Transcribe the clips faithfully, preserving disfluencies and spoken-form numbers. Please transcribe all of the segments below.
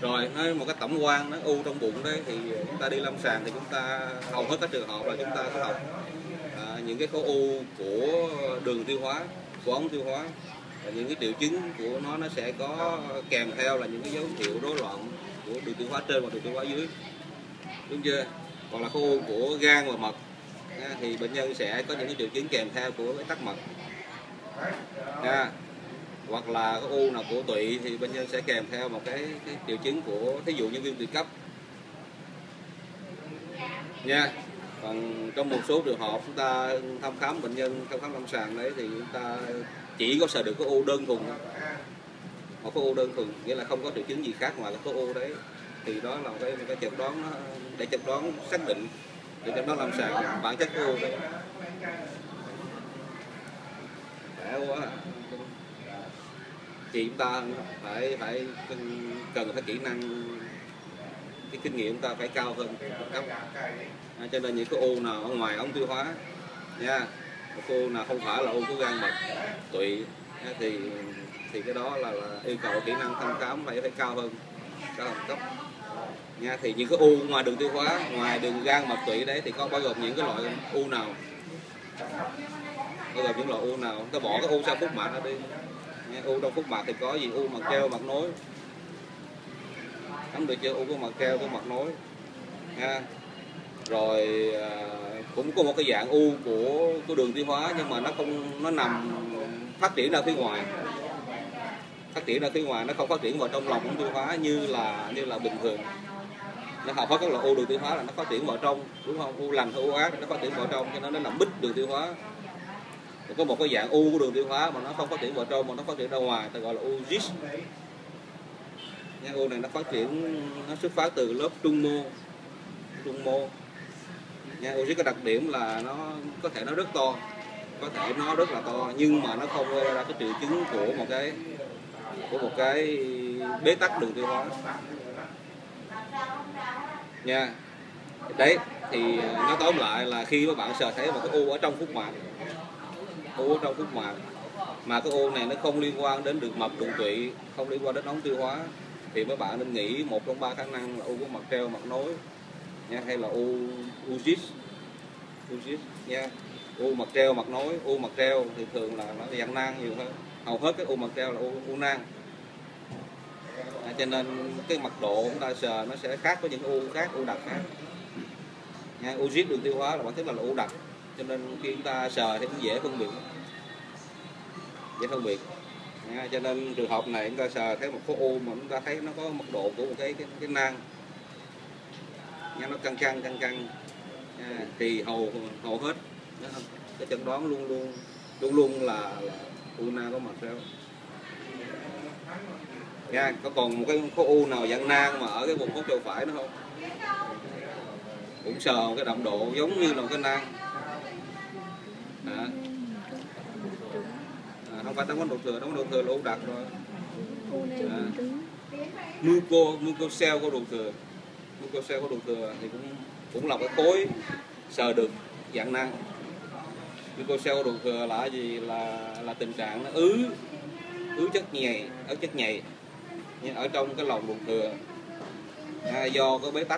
Rồi nói một cái tổng quan, nó u trong bụng đấy thì chúng ta đi lâm sàng thì chúng ta hầu hết các trường hợp là chúng ta có học à, những cái khối u của đường tiêu hóa, của ống tiêu hóa, và những cái triệu chứng của nó nó sẽ có kèm theo là những cái dấu hiệu rối loạn của đường tiêu hóa trên và đường tiêu hóa dưới, đúng chưa? Hoặc là khối u của gan và mật thì bệnh nhân sẽ có những cái triệu chứng kèm theo của cái tắc mật nha. Hoặc là cái u nào của tụy thì bệnh nhân sẽ kèm theo một cái, cái triệu chứng của thí dụ như viêm tụy cấp nha. Còn trong một số trường hợp chúng ta thăm khám bệnh nhân thăm khám lâm sàng đấy thì chúng ta chỉ có sờ được cái u đơn thuần, một cái u đơn thuần, nghĩa là không có triệu chứng gì khác ngoài cái khối u đấy, thì đó là một cái, một cái chẩn đoán để chẩn đoán xác định, để chẩn đoán lâm sàng bản chất của u đấy. Quá. Thì chúng ta phải phải cần phải kỹ năng, cái kinh nghiệm chúng ta phải cao hơn cấp. À, cho nên những cái u nào ở ngoài ống tiêu hóa nha, một u nào không phải là u của gan mật tụy thì thì cái đó là, là yêu cầu kỹ năng thăm khám phải phải cao hơn cao hơn cấp nha. Thì những cái u ngoài đường tiêu hóa, ngoài đường gan mật tụy đấy thì có bao gồm những cái loại u nào, bao gồm những loại u nào, ta bỏ cái u sau phúc mạc ra đi. U trong phúc mạc thì có gì? U mạc keo, mạc nối, nắm được chưa? U của mạc keo, của mạc nối nha. Rồi à, cũng có một cái dạng u của của đường tiêu hóa, nhưng mà nó không, nó nằm phát triển ra phía ngoài, phát triển ra phía ngoài, nó không phát triển vào trong lòng ống tiêu hóa như là như là bình thường. Nó học hết các loại u đường tiêu hóa là nó phát triển vào trong, đúng không? U lành hay u ác nó phát triển vào trong, cho nên nó làm bít đường tiêu hóa. Rồi có một cái dạng u của đường tiêu hóa mà nó không phát triển vào trong mà nó phát triển ra ngoài, ta gọi là u gít. U này nó phát triển, nó xuất phát từ lớp trung mô, trung mô. Nha, u gít có đặc điểm là nó có thể nó rất to, có thể nó rất là to, nhưng mà nó không gây ra cái triệu chứng của một cái của một cái bế tắc đường tiêu hóa nha. Đấy thì nó tóm lại là khi các bạn sờ thấy một cái u ở trong phúc mạc, u ở trong phúc mạc mà cái u này nó không liên quan đến đường mật, đường tụy, không liên quan đến ống tiêu hóa, thì các bạn nên nghĩ một trong ba khả năng là u của mạc treo, mạc nối nha, hay là u u gít, u gít nha. U mạc treo, mạc nối, u mạc treo thì thường là nó dạng nang nhiều hơn, hầu hết cái u mạc treo là u, u nang. À, cho nên cái mật độ chúng ta sờ nó sẽ khác với những u khác, u đặc khác nha. U gít đường tiêu hóa là bản chất là, là u đặc, cho nên khi chúng ta sờ thì cũng dễ phân biệt, dễ phân biệt nha. Cho nên trường hợp này chúng ta sờ thấy một khối u mà chúng ta thấy nó có mật độ của một cái cái, cái nang nha, nó căng căng căng căng nha, thì hầu hầu hết cái chẩn đoán luôn luôn luôn luôn là, là u nang có mật treo nha. Có còn một cái khối u nào dạng nang mà ở cái vùng hốt châu phải nữa không? Cũng sờ một cái đậm độ giống như là một cái nang. À. À, không phải táo bón ruột thừa, táo bón ruột thừa là u đặc rồi. À. Muco, mucocell của ruột thừa, mucocell của ruột thừa thì cũng cũng là cái khối sờ được dạng nang. Mucocell của ruột thừa là gì? Là là tình trạng nó ứ ứ chất nhầy, ứ chất nhầy ở trong cái lòng ruột thừa à, do cái bế tắc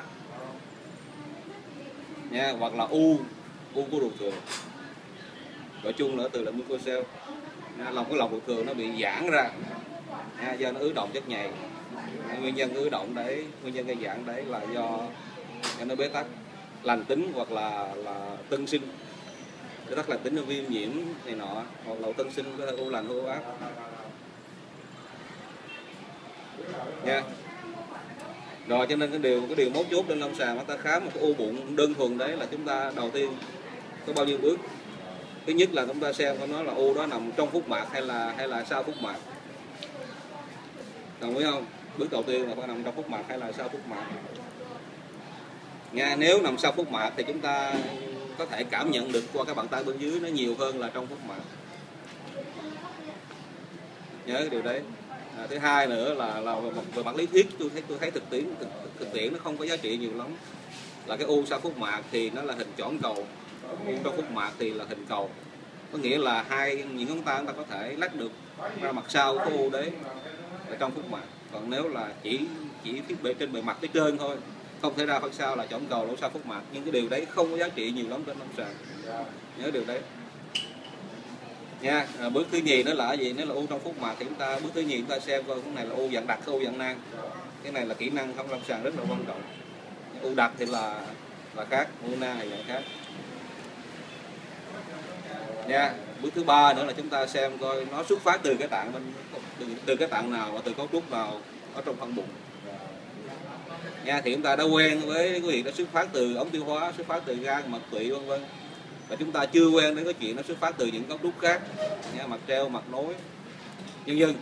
nha, hoặc là u u của ruột thừa, gọi chung là từ là mucocell. Lòng cái lòng ruột thừa nó bị giãn ra à, do nó ứ động chất nhầy. À, nguyên nhân ứ động đấy, nguyên nhân gây giãn đấy là do, do nó bế tắc lành tính hoặc là là tân sinh, bế tắc lành tính là viêm nhiễm này nọ, hoặc là tân sinh có thể u lành u ác nha. Rồi cho nên cái điều cái điều mấu chốt trên lâm sàng chúng ta khám một cái u bụng đơn thuần đấy là chúng ta đầu tiên có bao nhiêu bước. Thứ nhất là chúng ta xem có nói là u đó nằm trong phúc mạc hay là hay là sau phúc mạc, đồng ý không? Bước đầu tiên là phải nằm trong phúc mạc hay là sau phúc mạc nha. Nếu nằm sau phúc mạc thì chúng ta có thể cảm nhận được qua cái bàn tay bên dưới nó nhiều hơn là trong phúc mạc, nhớ cái điều đấy. À, thứ hai nữa là là về mặt, về mặt lý thuyết tôi thấy tôi thấy thực tiễn thực, thực tiễn nó không có giá trị nhiều lắm. Là cái u sau phúc mạc thì nó là hình tròn cầu, u trong phúc mạc thì là hình cầu, có nghĩa là hai những ngón tay chúng ta có thể lách được ra mặt sau của u đấy ở trong phúc mạc. Còn nếu là chỉ chỉ thiết bị trên bề mặt cái trên thôi, không thể ra khỏi sau là chỏng cầu lỗ sau phúc mạc. Nhưng cái điều đấy không có giá trị nhiều lắm trên lâm sàng, nhớ điều đấy nha. À, bước thứ nhì nó là gì? Nếu là u trong phúc mạc thì chúng ta bước thứ nhì chúng ta xem coi cái này là u dạng đặc hay u dạng nang. Cái này là kỹ năng không lâm sàng rất là quan trọng. U đặc thì là là khác, u nang là dạng khác nha. Bước thứ ba nữa là chúng ta xem coi nó xuất phát từ cái tạng bên từ, từ cái tạng nào và từ cấu trúc nào ở trong phân bụng nha. Thì chúng ta đã quen với cái việc nó xuất phát từ ống tiêu hóa, xuất phát từ gan, mật tụy vân vân, và chúng ta chưa quen đến cái chuyện nó xuất phát từ những cấu trúc khác nha, mạch treo, mạch nối vân vân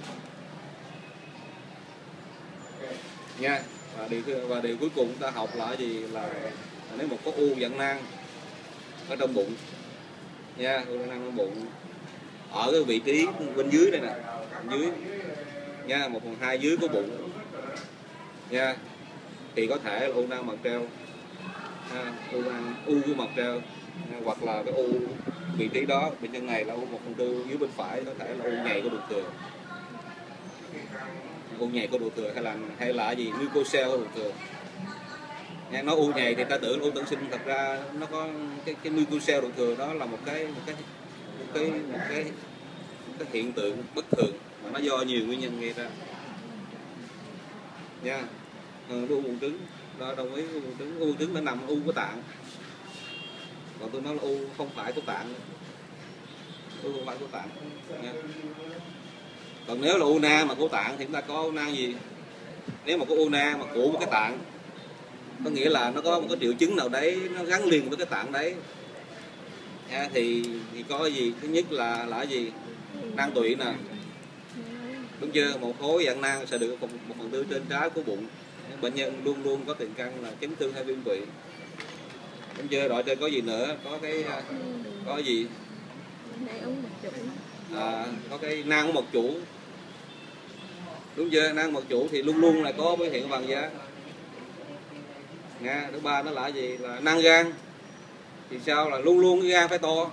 nha. Và điều và điều cuối cùng chúng ta học là gì? Là nếu một có u dạng nang ở trong bụng nha, u dạng nang trong bụng ở cái vị trí bên dưới đây nè, dưới nha, một phần hai dưới của bụng nha, thì có thể là u nang mật treo, ha, u nang u của mật treo, ha, hoặc là cái u vị trí đó bệnh nhân này là u một phần tư dưới bên phải, có thể là u nhầy của ruột thừa, u nhầy của ruột thừa hay là hay là gì mucocell của ruột thừa nha. Nó u nhầy thì ta tưởng u tử sinh, thật ra nó có cái cái mucocell ruột thừa đó là một cái một cái một cái một cái, một cái hiện tượng bất thường mà nó do nhiều nguyên nhân gây ra nha. Ừ, u buồng trứng đó, đồng ý. U buồng trứng, u buồng trứng nó nằm u của tạng, còn tôi nói là u không phải của tạng, u không phải của tạng nha. Còn nếu là u nang mà của tạng thì chúng ta có u nang gì? Nếu mà có u nang mà của một cái tạng, có nghĩa là nó có một cái triệu chứng nào đấy nó gắn liền với cái tạng đấy nha, thì thì có gì? Thứ nhất là là gì? Nang tụy nè, đúng chưa? Một khối dạng nang sẽ được một, một phần tư trên trái của bụng. Bệnh nhân luôn luôn có tiền căn là chấn thương hay viêm tụy, đúng chưa? Rồi trên có gì nữa? Có cái có gì? À, có cái nang của mật chủ, đúng chưa? Nang mật chủ thì luôn luôn là có biểu hiện vàng da nha. Thứ ba nó là gì? Là nang gan thì sao? Là luôn luôn cái gan phải to,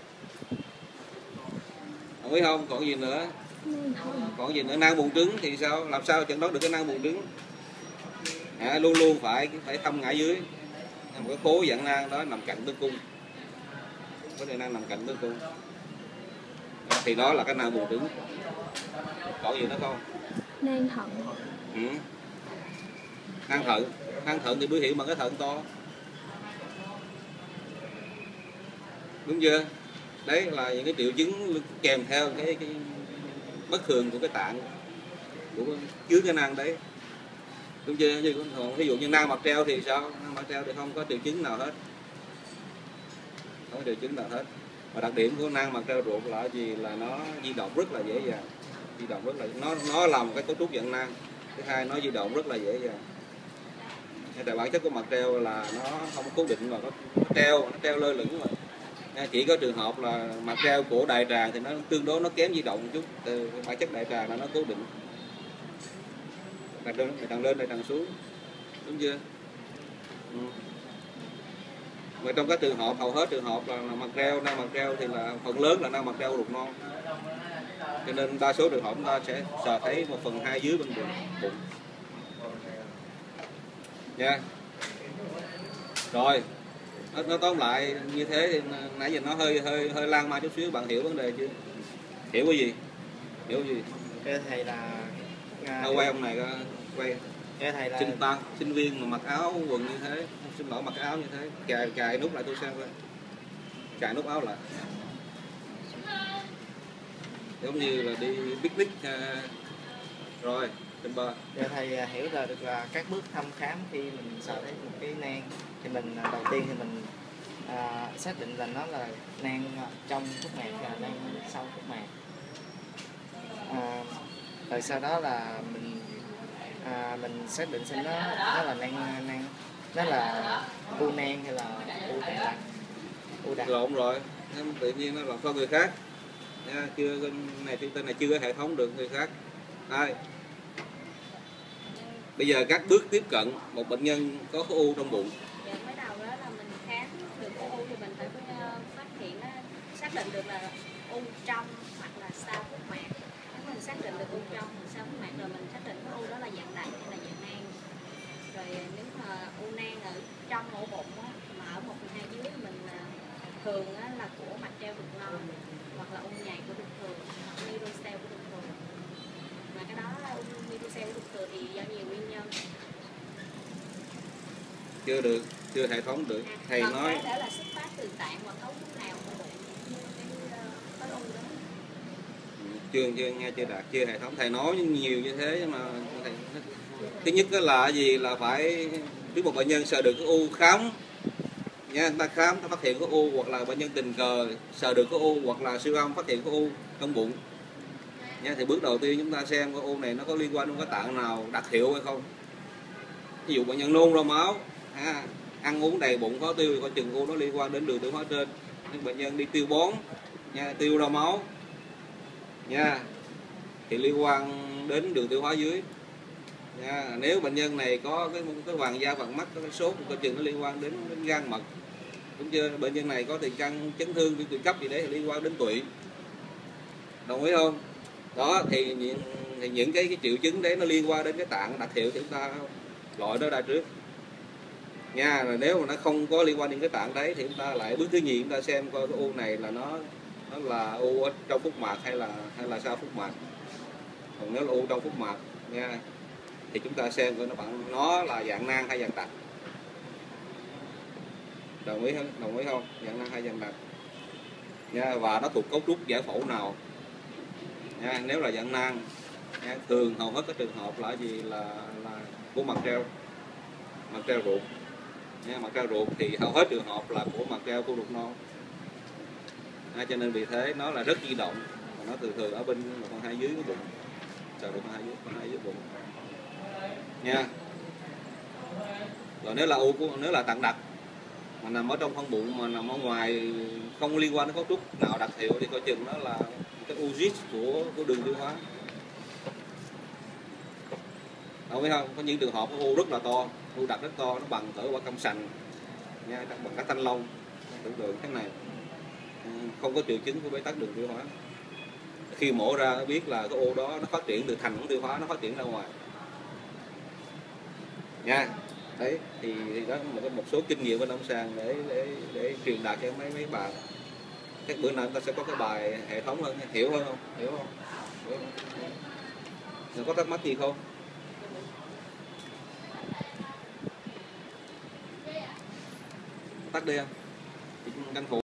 không biết không? Còn gì nữa? Còn gì nữa? Nang buồng trứng thì sao? Làm sao chẩn đoán được cái nang buồng trứng? À, luôn luôn phải phải thăm ngã dưới, một cái khối dạng nang đó nằm cạnh tử cung, có thể nang nằm cạnh tử cung thì đó là cái nang buồng trứng. Còn gì nữa không? Nang thận. Ừ. Nang thận, nang thận thì biểu hiện bằng cái thận to, đúng chưa? Đấy là những cái triệu chứng kèm theo cái, cái bất thường của cái tạng của dưới cái nang đấy, đúng chưa? Ví dụ như nang mật treo thì sao? Nang mật treo thì không có triệu chứng nào hết, không có triệu chứng nào hết. Và đặc điểm của nang mật treo ruột là gì? Là nó di động rất là dễ dàng, di động rất là nó nó là một cái cấu trúc dạng nang. Thứ hai, nó di động rất là dễ dàng. Tại bản chất của mật treo là nó không cố định mà nó, nó treo, nó treo lơ lửng mà. Chỉ có trường hợp là mật treo của đại tràng thì nó tương đối nó kém di động một chút, từ bản chất đại tràng là nó cố định, đại tràng lên, đại tràng xuống, đúng chưa? Ừ. Mà trong các trường hợp, hầu hết trường hợp là, là mật treo, nang mật treo thì là phần lớn là nang mật treo ruột non, cho nên đa số trường hợp chúng ta sẽ sờ thấy một phần hai dưới bên bụng, bụng. Nha. Rồi, nó, nó tóm lại như thế thì nãy giờ nó hơi hơi hơi lan man chút xíu, bạn hiểu vấn đề chưa? Hiểu cái gì? Hiểu cái gì? Thưa thầy là nó quay ông này quay. Thưa thầy là Sinh ta, sinh viên mà mặc áo quần như thế, xin lỗi mặc áo như thế, cài cài nút lại tôi xem coi. Cài nút áo lại. Giống như là đi picnic. Rồi, trên bờ. Thưa thầy hiểu là được là các bước thăm khám khi mình sợ thấy một cái nang thì mình đầu tiên thì mình à, xác định là nó là nang trong phúc mạc hay là nang sau phúc mạc. À, rồi sau đó là mình à, mình xác định xem nó nó là nang nang nó là u nang hay là u đặc. U đặc. Lộn rồi, tự nhiên nó là do người khác. Nha, chưa này tên này chưa có hệ thống được người khác. Đây. Bây giờ các bước tiếp cận một bệnh nhân có khối u trong bụng. Giờ mới đầu đó là mình khám được khối u thì mình phải phát hiện nó xác định được là u trong hoặc là sau phúc mạc. Nếu mình xác định được u trong hoặc sau phúc mạc rồi mình xác định khối u đó là dạng đại hay là dạng nang. rồi nếu mà u nang ở trong ổ bụng á, mà ở một phần hai dưới mình à, thường á, là của mạch treo ruột non hoặc là u nhầy của ruột thừa hoặc microcell của ruột thừa. Mà cái đó u microcell của ruột thừa thì do nhiều nguyên nhân. Chưa được, chưa hệ thống được. À, Thầy còn nói cái đó là xuất phát từ tạng hoặc cấu trúc nào của bụng cái uh, có u đó. chưa chưa nghe chưa đạt, chưa hệ thống. Thầy nói nhiều như thế nhưng mà thầy, thứ nhất là cái gì là phải biết một bệnh nhân sờ được cái u khám nha, người ta khám ta phát hiện có u, hoặc là bệnh nhân tình cờ sờ được có u, hoặc là siêu âm phát hiện có u trong bụng nha. Thì bước đầu tiên chúng ta xem cái u này nó có liên quan đến cái tạng nào đặc hiệu hay không. Ví dụ bệnh nhân nôn ra máu, ha, ăn uống đầy bụng khó tiêu thì coi chừng u nó liên quan đến đường tiêu hóa trên. Nhưng bệnh nhân đi tiêu bón nha, tiêu ra máu nha, thì liên quan đến đường tiêu hóa dưới nha. Nếu bệnh nhân này có cái cái vàng da vàng mắt, có cái sốt coi chừng nó liên quan đến, đến gan mật, đúng chưa? Bệnh nhân này có tiền căn chấn thương viêm tụy cấp gì đấy thì liên quan đến tụy, đồng ý không? Đó thì những, thì những cái, cái triệu chứng đấy nó liên quan đến cái tạng đặc hiệu thì chúng ta loại nó ra trước nha. Rồi nếu mà nó không có liên quan đến cái tạng đấy thì chúng ta lại bước thứ nhì chúng ta xem coi cái u này là nó nó là u ở trong phúc mạc hay là hay là sau phúc mạc. Còn nếu là u trong phúc mạc nha thì chúng ta xem coi nó bạn nó là dạng nang hay dạng đặc. Đồng ý không? Đồng ý không? Dạng nang hay dạng đặc nha, và nó thuộc cấu trúc giải phẫu nào nha. Nếu là dạng nang nha, thường hầu hết các trường hợp là gì là là của mặt treo, mặt treo ruột nha. Mặt treo ruột thì hầu hết trường hợp là của mặt treo của ruột non nha, cho nên vì thế nó là rất di động, và nó thường thường ở bên một phần hai dưới cái bụng, sờ được phần hai dưới, phần hai dưới bụng nha. Rồi nếu là u của, nếu là tạng đặc mà nằm ở trong phân bụng mà nằm ở ngoài không liên quan đến cấu trúc nào đặc hiệu thì coi chừng nó là cái u dít của của đường tiêu hóa. Đâu biết không? Có những trường hợp u rất là to, u đặc rất to, nó bằng cỡ quả cam sành nha, bằng cả thanh long, tưởng tượng thế này, không có triệu chứng của bế tắc đường tiêu hóa. Khi mổ ra nó biết là cái u đó nó phát triển từ thành ống tiêu hóa, nó phát triển ra ngoài nha. Đấy thì, thì đó một một số kinh nghiệm bên lâm sàng để để để truyền đạt cho mấy mấy bạn. Các bữa nào chúng ta sẽ có cái bài hệ thống hơn, hiểu hơn không? Hiểu không? Hiểu không? Rồi có thắc mắc gì không? Tắt đi em, tranh thủ.